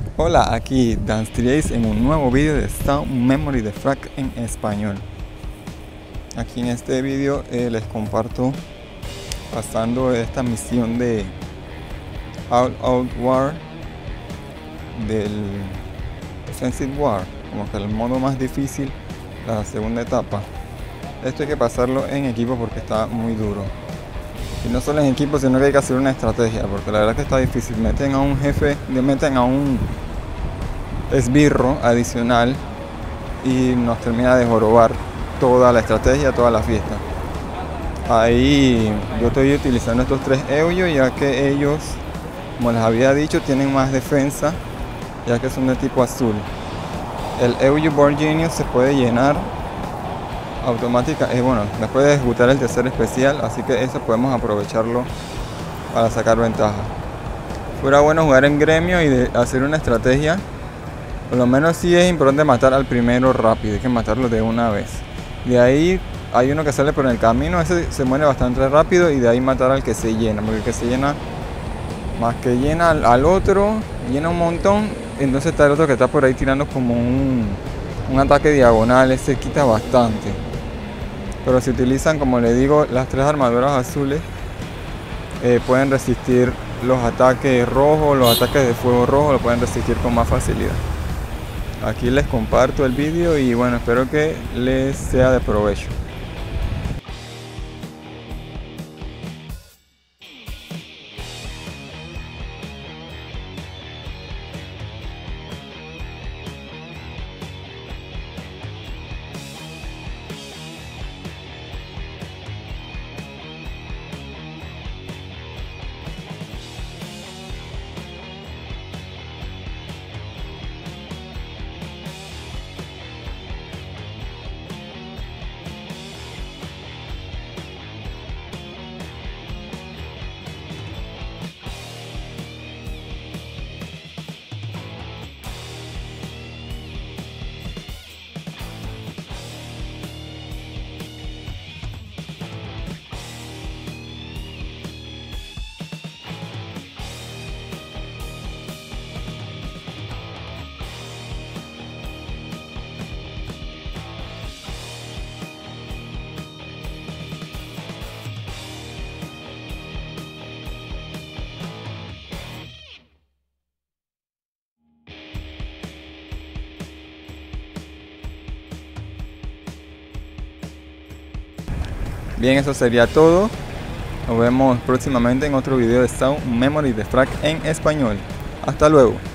Hola, aquí Dance3Ace en un nuevo vídeo de Sound Memory de Frac en español. Aquí en este vídeo les comparto pasando esta misión de All Out War del Offensive War, como que el modo más difícil, la segunda etapa. Esto hay que pasarlo en equipo porque está muy duro. Y no solo en equipo, sino que hay que hacer una estrategia, porque la verdad que está difícil. Meten a un jefe, meten a un esbirro adicional y nos termina de jorobar toda la estrategia, toda la fiesta. Ahí yo estoy utilizando estos 3 Euyo, ya que ellos, como les había dicho, tienen más defensa, ya que son de tipo azul. El Euyo Born Genius se puede llenar automática, bueno, después de ejecutar el tercer especial, así que eso podemos aprovecharlo para sacar ventaja. Fuera bueno jugar en gremio y hacer una estrategia. Por lo menos sí es importante matar al primero rápido, hay que matarlo de una vez. De ahí hay uno que sale por el camino, ese se muere bastante rápido, y de ahí matar al que se llena, porque el que se llena, más que llena al otro, llena un montón. Entonces está el otro que está por ahí tirando como un ataque diagonal, ese quita bastante. Pero si utilizan, como les digo, las 3 armaduras azules, pueden resistir los ataques rojos, los ataques de fuego rojo, lo pueden resistir con más facilidad. Aquí les comparto el vídeo y bueno, espero que les sea de provecho. Bien, eso sería todo. Nos vemos próximamente en otro video de Sound Memory de Frac en español. Hasta luego.